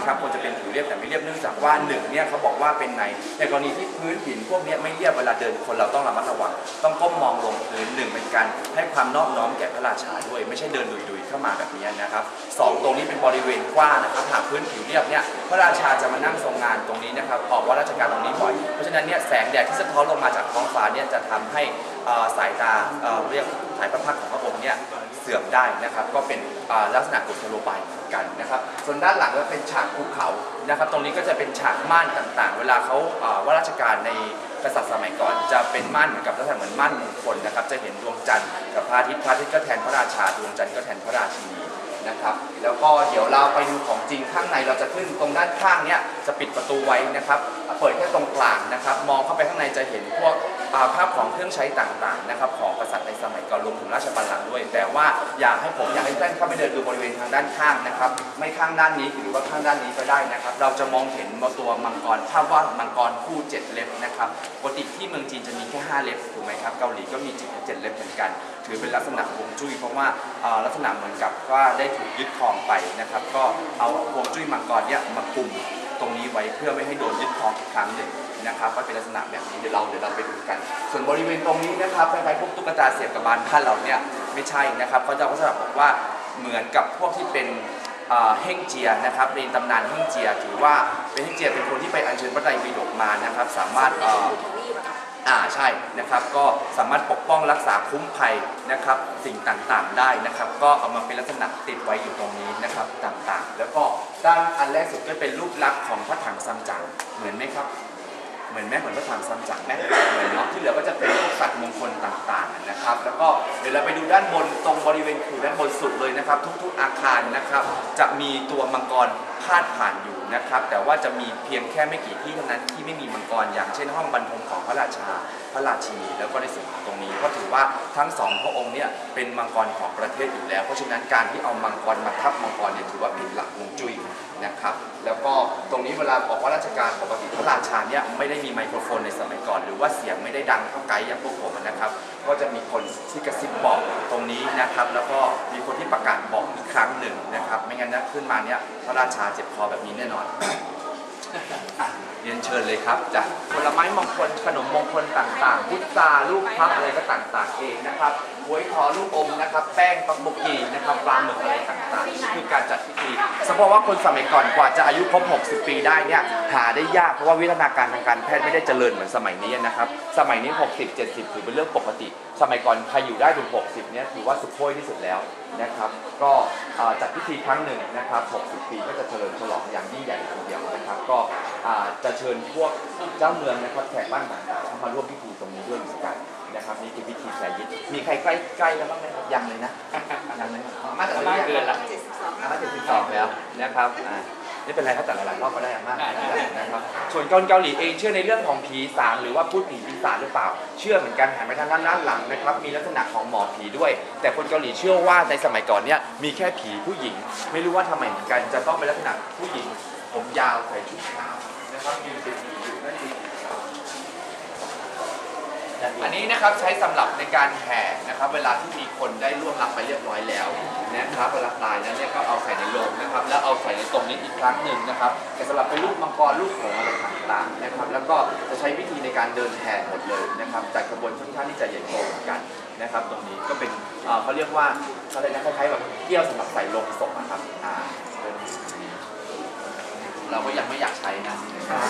นะครับควรจะเป็นผิวเรียบแต่ไม่เรียบเนื่องจากว่า1เนี่ยเขาบอกว่าเป็นในกรณีที่พื้นหินพวกนี้ไม่เรียบเวลาเดินคนเราต้องระมัดระวังต้องก้มมองลงพื้น1เป็นการให้ความนอบน้อมแก่พระราชาด้วยไม่ใช่เดินดุยๆเข้ามาแบบนี้นะครับ2ตรงนี้เป็นบริเวณกว้างนะครับหากพื้นผิวเรียบเนี่ยพระราชาจะมานั่งทรงงานตรงนี้นะครับออกว่าราชการตรงนี้บ่อยเพราะฉะนั้นเนี่ยแสงแดดที่สะท้อนลงมาจากท้องฟ้าเนี่ยจะทำให้สายตาเรียกสายพระพักตร์ของพระองค์เนี่ยเสื่อมได้นะครับก็เป็นลักษณะกุศโลบายเหมือนกันนะครับส่วนด้านหลังก็เป็นฉากภูเขานะครับตรงนี้ก็จะเป็นฉากม่านต่างๆเวลาเขาว่าราชการในกษัตริย์สมัยก่อนจะเป็นม่านเหมือนกับลักษณะเหมือนม่านมงคลนะครับจะเห็นดวงจันทร์กับพระอาทิตย์ก็แทนพระราชาดวงจันทร์ก็แทนพระราชินีนะครับแล้วก็เดี๋ยวเราไปดูของจริงข้างในเราจะขึ้นตรงด้านข้างเนี้ยจะปิดประตูไว้นะครับเปิดแค่ตรงกลางนะครับมองเข้าไปข้างในจะเห็นพวกภาพของเครื่องใช้ต่างๆนะครับของกษัตริย์ในสมัยก่อนรวมถึงราชบัลลังก์ด้วยแต่ว่าอยากให้ท่านเข้าไปเดินดูบริเวณทางด้านข้างนะครับไม่ข้างด้านนี้หรือว่าข้างด้านนี้ก็ได้นะครับเราจะมองเห็นตัวมังกรภาพวาดมังกรคู่7เล็บนะครับปกติที่เมืองจีนจะมีแค่5เล็บถูกไหมครับเกาหลีก็มี7เล็บเหมือนกันถือเป็นลักษณะฮวงจุ้ยเพราะว่าลักษณะเหมือนกับว่าได้ถูกยึดครองไปนะครับก็เอาฮวงจุ้ยมังกรเนี่ยมากุมตรงนี้ไว้เพื่อไม่ให้โดนยึดครองอีกครั้งหนึ่งนะครับก็เป็นลักษณะแบบนี้เดี๋ยวเราไปดูกันส่วนบริเวณตรงนี้นะครับคล้ายๆพวกตุ๊กตาเสียบกับบานบ้านเราเนี่ยไม่ใช่นะครับเขาจะลักษณะบอกว่าเหมือนกับพวกที่เป็นเฮ่งเจียนะครับในตำนานเฮ่งเจียถือว่าเป็นเฮ่งเจียเป็นคนที่ไปอัญเชิญพระไตรปิฎกมานะครับสามารถใช่นะครับก็สามารถปกป้องรักษาคุ้มภัยนะครับสิ่งต่างๆได้นะครับก็เอามาเป็นลักษณะติดไว้อยู่ตรงนี้นะครับต่างๆแล้วก็ด้านอันแรกสุดก็เป็นรูปลักษณ์ของพระถังซัมจั๋งเหมือนไหมครับเหมือนพระถังซัมจั๋งไหมเหมือนเนาะที่เหลือก็จะเป็นพวกสัตว์มงคลต่างๆนะครับแล้วก็เดี๋ยวเราไปดูด้านบนตรงบริเวณคือด้านบนสุดเลยนะครับทุกๆอาคารนะครับจะมีตัวมังกรพาดผ่านอยู่นะครับแต่ว่าจะมีเพียงแค่ไม่กี่ที่เท่านั้นที่ไม่มีมังกรอย่างเช่นห้องบรรทมของพระราชาพระราชินีแล้วก็ในส่วนของตรงนี้ก็ถือว่าทั้ง2พระองค์เนี่ยเป็นมังกรของประเทศอยู่แล้วเพราะฉะนั้นการที่เอามังกรมาทับมังกรเนี่ยถือว่าผิดหลักฮวงจุ้ยนะครับแล้วก็ตรงนี้เวลาออกว่าราชการปกติพระราชาเนี่ยไม่ได้มีไมโครโฟนในสมัยก่อนหรือว่าเสียงไม่ได้ดังเท่าไกด์อย่างพวกผมนะครับก็จะมีคนที่กระซิบบอกตรงนี้นะครับแล้วก็มีคนที่ประกาศบอกอีกครั้งหนึ่งนะครับไม่งั้นนะขึ้นมาเนี่ยพระราชาเจ็บคอแบบนี้แน่นอนเรียนเชิญเลยครับจากผลไม้มงคลขนมมงคลต่างๆพุทราลูกพลับอะไรก็ต่างๆเองนะครับหวยทอลูกอมนะครับแป้งปังบุกีนะครับปลาหมึกอะไรต่างๆนี่คือการจัดพิธีเฉพาะว่าคนสมัยก่อนกว่าจะอายุครบ60 ปีได้เนี่ยหาได้ยากเพราะว่าวิทยาการทางการแพทย์ไม่ได้เจริญเหมือนสมัยนี้นะครับสมัยนี้60-70ถือเป็นเรื่องปกติสมัยก่อนใครอยู่ได้ถึง60เนี่ยถือว่าสุดโขยที่สุดแล้วนะครับก็จัดพิธีครั้งหนึ่งนะครับ60 ปีก็จะเฉลิมฉลองอย่างยิ่งใหญ่ทีเดียวนะครับก็จะเชิญพวกเจ้าเมืองนะครับแขกบ้านต่างๆเข้ามาร่วมพิธีตรงนี้ด้วยเหมือนกันนะครับนี่คือพิธีแสยิดมีใครใกล้แล้วบ้างไหมครับยังเลยนะยังเลยมาแต่ละเกินละ72แล้วนะครับนี่เป็นไรครับแต่หลายๆรอบก็ได้มากนะครับส่วนคนเกาหลีเองเชื่อในเรื่องของผีสางหรือว่าพูดผีปีศาจหรือเปล่าเชื่อเหมือนกันหันไปทางด้านหลังนะครับมีลักษณะของหมอผีด้วยแต่คนเกาหลีเชื่อว่าในสมัยก่อนเนี่ยมีแค่ผีผู้หญิงไม่รู้ว่าทำไมเหมือนกันจะต้องเป็นลักษณะผู้หญิงผมยาวใส่ชุดขาวนะครับยืนเป็นอยู่นั่นเองอันนี้นะครับใช้สำหรับในการแห่นะครับเวลาที่มีคนได้ล่วงลับไปเรียบร้อยแล้วนะครับเวลาตายแล้วเนี่ยก็เอาใส่ในโลงนะครับแล้วเอาใส่ในตรงนี้อีกครั้งหนึ่งนะครับแต่สำหรับเป็นรูปมังกรรูปของอะไรต่างๆนะครับแล้วก็จะใช้วิธีในการเดินแห่หมดเลยนะครับจัดกระบวนค่อนข้างที่จะใหญ่โตเหมือนกันนะครับตรงนี้ก็เป็นเขาเรียกว่าอะไรนะคล้ายๆแบบเกี้ยวสำหรับใส่ลงศพนะครับเราก็ยังไม่อยากใช้นะ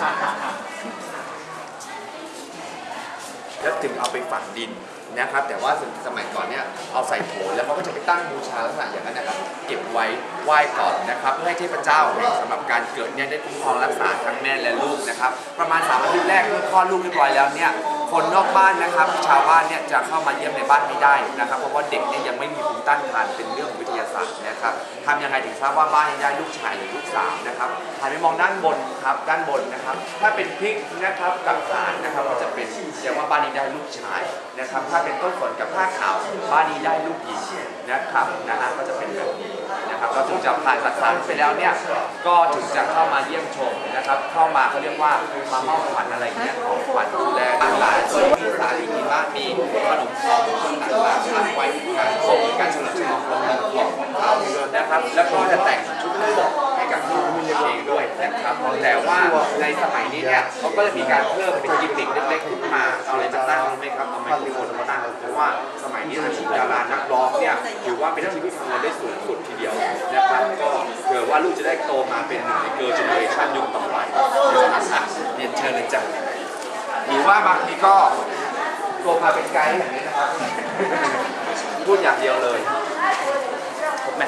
แล้วถึงเอาไปฝังดินนะครับแต่ว่าสมัยก่อนเนี่ยเอาใส่โถแล้วเขาก็จะไปตั้งบูชาลักษณะอย่างนั้นนะครับเก็บไว้ไหว้ก่อนนะครับเพื่อให้เทพเจ้าสำหรับการเกิดเนี่ยได้คุ้มครองรักษาทั้งแม่และลูกนะครับประมาณ3 อาทิตย์แรกเมื่อคลอดลูกเรียบร้อยแล้วเนี่ยคนนอกบ้านนะครับชาวบ้านเนี่ยจะเข้ามาเยี่ยมในบ้านไม่ได้นะครับเพราะว่าเด็กเนี่ยยังไม่มีภูมิต้านทานเป็นเรื่องของวิทยาศาสตร์นะครับทำยังไงถึงทราบว่าบ้านนี้ได้ลูกชายหรือลูกสาวนะครับหันไปมองด้านบนครับด้านบนนะครับถ้าเป็นพริกนะครับกับสารนะครับก็จะเป็นแสดงว่าบ้านนี้ได้ลูกชายนะครับถ้าเป็นต้นฝนกับผ้าขาวบ้านนี้ได้ลูกหญิงนะครับก็จะเป็นแบบนี้นะครับเราถึงจะผ่านสักครั้งไปแล้วเนี่ยก็ถึงจะเข้ามาเยี่ยมชมนะครับเข้ามาเขาเรียกว่ามามอบขวัญอะไรเงี้ยของขวัญดูแลหลานส่วนมีสาลีกินบ้านมีขนมของคนต่างๆตั้งไว้การโชว์การเฉลิมฉลองของเขานะครับแล้วก็จะแต่งชุดลูกให้กับลูกเองด้วยแต่ว่าในสมัยนี้เนี่ยเขาก็จะมีการเพิ่มเป็นกิมมิคเล็กๆขึ้นมาเอาอะไรมาตั้งไหมครับเอาไมโครโฟนมาตั้งเพราะว่าสมัยนี้อาชีพดารานักร้องเนี่ยถือว่าเป็นอาชีพที่ทำเงินได้สูงสุดทีเดียวนะครับก็เผื่อว่าลูกจะได้โตมาเป็นเกิร์ลเจเนอเรชันยุคต่อไปเรียนเชิญเลยจ้ะหรือว่าบางทีก็ตัวมาเป็นไกด์อย่างนี้นะครับพูดอย่างเดียวเลยครบไหม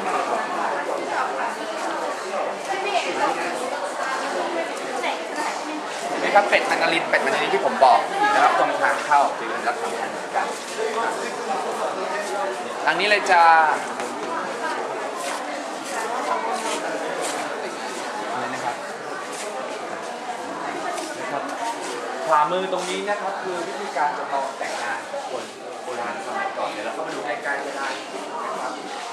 นี่ครับเป็ดมันนารินเป็ดมันนารินที่ผมบอกนะครับตรงทางเข้าคือรับทำงานเหมือนกันทางนี้เลยจะอะไรนะครับขวามือตรงนี้นะครับคือวิธีการจำลองแต่งงานของคนโบราณสมัยก่อนเดี๋ยวเราก็มาดูใกล้ๆก็ได้นะครับ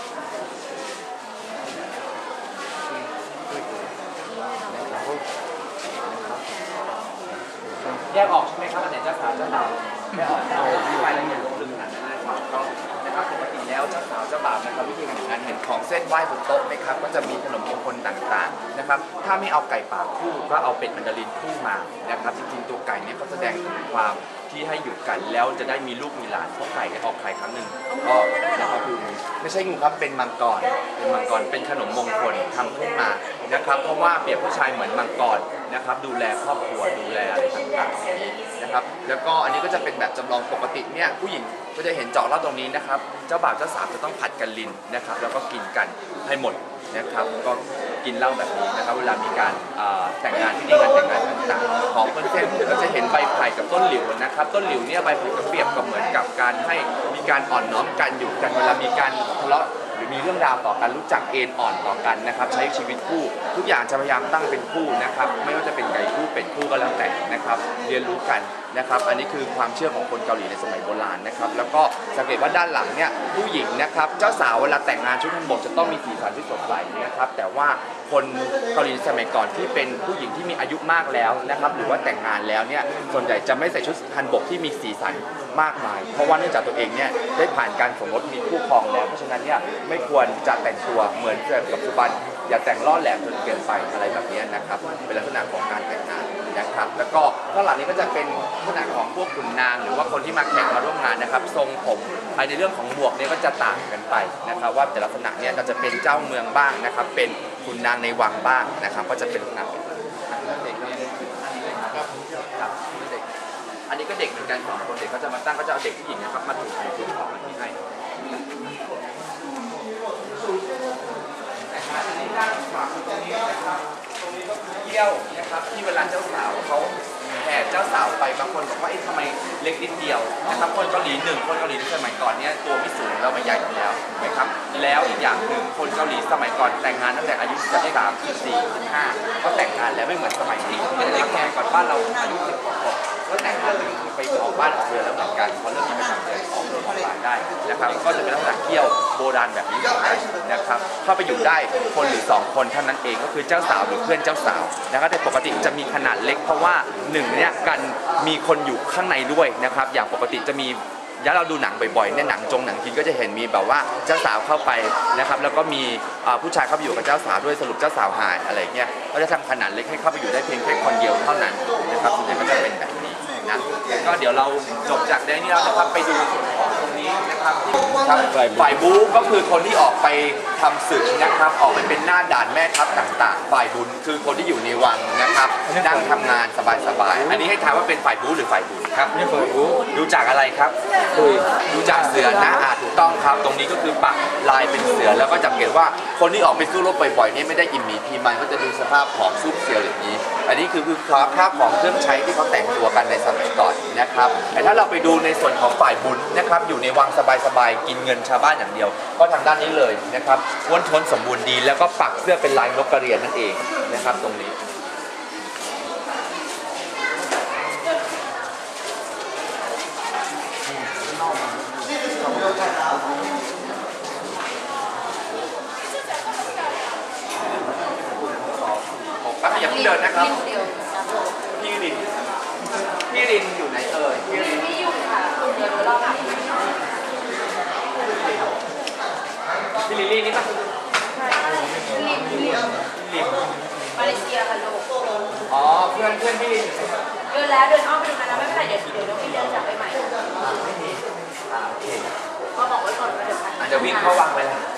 แยกออกใช่ไหมครับอันไหนเจ้าสาวเจ้าบ่าวไม่ออกเอาที่ไปละเอียดลงลึกขนาดนั้นนะครับก็นะครับปกติแล้วเจ้าสาวเจ้าบ่าวนะครับวิธีการแต่งงานเห็นของเส้นไหว้บนโต๊ะไหมครับก็จะมีขนมมงคลต่างๆนะครับถ้าไม่เอาไก่ป่าคู่ก็เอาเป็ดมันดารินคู่มานะครับจริงๆตัวไก่เนี่ยก็แสดงถึงความที่ให้อยู่กันแล้วจะได้มีลูกมีหลานเพราะไก่ออกไข่ครั้งหนึ่งก็นะครับคือไม่ใช่งูครับเป็นมังกรเป็นขนมมงคลทำขึ้นมานะครับเพราะว่าเปรียบผู้ชายเหมือนมังกรนะครับดูแลครอบครัวดูแลอะไรต่างๆอย่างนี้นะครับแล้วก็อันนี้ก็จะเป็นแบบจำลองปกติเนี่ยผู้หญิงก็จะเห็นเจาะเหล้าตรงนี้นะครับเจ้าบ่าวเจ้าสาวจะต้องผัดกันลินนะครับแล้วก็กินกันให้หมดนะครับก็กินเหล้าแบบนี้นะครับเวลามีการแต่งงานที่ดีงานแต่งงานต่างๆของเพื่อนๆก็จะเห็นใบไผ่กับต้นหลิวนะครับต้นหลิวเนี่ยใบไผ่ก็เปรียบกับเหมือนกับการให้มีการอ่อนน้อมกันอยู่กันเวลามีการทะเลาะหรือมีเรื่องราวต่อกันรู้จักเอ็นอ่อนต่อกันนะครับใช้ชีวิตคู่ทุกอย่างจะพยายามตั้งเป็นคู่นะครับไม่ว่าจะเป็นไก่คู่เป็ดคู่ก็แล้วแต่นะครับเรียนรู้กันนะครับอันนี้คือความเชื่อของคนเกาหลีในสมัยโบราณนะครับแล้วก็สังเกตว่าด้านหลังเนี่ยผู้หญิงนะครับเจ้าสาวเวลาแต่งงานชุดฮันบกจะต้องมีสีสันที่สดใสนะครับแต่ว่าคนเกาหลีสมัยก่อนที่เป็นผู้หญิงที่มีอายุมากแล้วนะครับหรือว่าแต่งงานแล้วเนี่ยส่วนใหญ่จะไม่ใส่ชุดฮันบกที่มีสีสันมากมายเพราะว่าเนื่องจากตัวเองเนี่ยได้ผ่านการสมรสมีคู่ครองแล้วเพราะฉะนั้นเนี่ยไม่ควรจะแต่งตัวเหมือนกับปัจจุบันอย่าแต่งล่อแหลมจนเกินไปอะไรแบบนี้นะครับเป็นลักษณะของการแต่งงานนะครับแล้วก็ข้างหลังนี้ก็จะเป็นลักษณะของพวกขุนนางหรือว่าคนที่มาแข่งมาร่วมงานนะครับทรงผมในเรื่องของหมวกเนี่ยก็จะต่างกันไปนะครับว่าแต่ละลักษณะเนี่ยก็จะเป็นเจ้าเมืองบ้างนะครับเป็นขุนนางในวังบ้างนะครับก็จะเป็นลักษณะอันนี้ก็เด็กเหมือนกันสองคนเด็กก็จะมาตั้งก็จะเอาเด็กผู้หญิงนะครับมาถูกชุดของมันที่ให้อันนี้ด้านขวาตรงนี้นะครับตรงนี้ก็คือเกี้ยวนะครับที่เวลาเจ้าสาวเขาแห่เจ้าสาวไปบางคนบอกว่าทำไมเล็กนิดเดียวนะครับคนเกาหลีคนเกาหลีในสมัยก่อนเนี่ยตัวไม่สูงแล้วไม่ใหญ่อยู่แล้วนะครับแล้วอีกอย่างหนึ่งคนเกาหลีสมัยก่อนแต่งงานตั้งแต่อายุ3 4 5ก็แต่งงานแล้วไม่เหมือนสมัยนี้เด็กแก่ก่อนบ้านเราอายุ10 กว่าก็แต่งงานไปออกบ้านออกเรือนแล้วเหมือนกันเพราะเริ่มมีประจำเดือนออกเรือนออกบ้านได้นะครับก็จะเป็นลักษณะเกี้ยวโบราณแบบนี้นะครับเข้าไปอยู่ได้คนหรือ2 คนเท่านั้นเองก็คือเจ้าสาวหรือเพื่อนเจ้าสาวนะครับแต่ปกติจะมีขนาดเล็กเพราะว่า1เนี่ยกันมีคนอยู่ข้างในด้วยนะครับอย่างปกติจะมีย้าเราดูหนังบ่อยๆเนี่ยหนังจีนก็จะเห็นมีแบบว่าเจ้าสาวเข้าไปนะครับแล้วก็มีผู้ชายเข้าไปอยู่กับเจ้าสาวด้วยสรุปเจ้าสาวหายอะไรเงี้ยก็จะทำขนาดเล็กให้เข้าไปอยู่ได้เพียงแค่คนเดียวเท่านั้นนะครับส่วนใหญ่ก็จะเป็นแบบนี้นะก็เดี๋ยวเราจบจากนี้แล้วนะครับไปดูตรงนี้นะครับฝ่ายบู๊ก็คือคนที่ออกไปทำศึกนะครับออกไปเป็นหน้าด่านแม่ทัพต่างๆฝ่ายบุญคือคนที่อยู่ในวังนะครับนั่งทำงานสบายๆอันนี้ให้ทายว่าเป็นฝ่ายบู๊หรือฝ่ายบุญครับนี่ฝ่ายบู๊ดูจากอะไรครับดูจากเสือนะถูกต้องครับตรงนี้ก็คือปักลายเป็นเสือแล้วก็จำเห็นว่าคนที่ออกไปสู้รบบ่อยๆนี่ไม่ได้อิ่มหมีพีมันก็จะดูสภาพของซุปเสืออย่างนี้อันนี้คือค่าของเครื่องใช้ที่เขาแต่งตัวกันในสมัยก่อนนะครับแต่ถ้าเราไปดูในส่วนของฝ่ายบุญนะครับอยู่ในวังสบายๆกินเงินชาวบ้านอย่างเดียวก็ทางด้านนี้เลยนะครับอ้วนท้วนสมบูรณ์ดีแล้วก็ปักเสื้อเป็นลายนกกระเรียนนั่นเองนะครับตรงนี้อย่าเพิ่งเดินนะครับพี่รินอยู่ไหนเอ่ยพี่รินไม่อยู่ค่ะเดินรอบพี่ลิลลี่นี่ป่ะใช่ลินมาเลเซียค่ะลูกเพื่อนพี่อยู่ไหนครับเดินแล้วเดินอ้อมไปตรงนั้นแล้วไม่เป็นไรเดี๋ยวน้องพี่เดินกลับไปใหม่ไม่มีโอเคก็บอกไว้ก่อนว่าเดี๋ยวอาจจะวิ่งเข้าวังไปแล้ว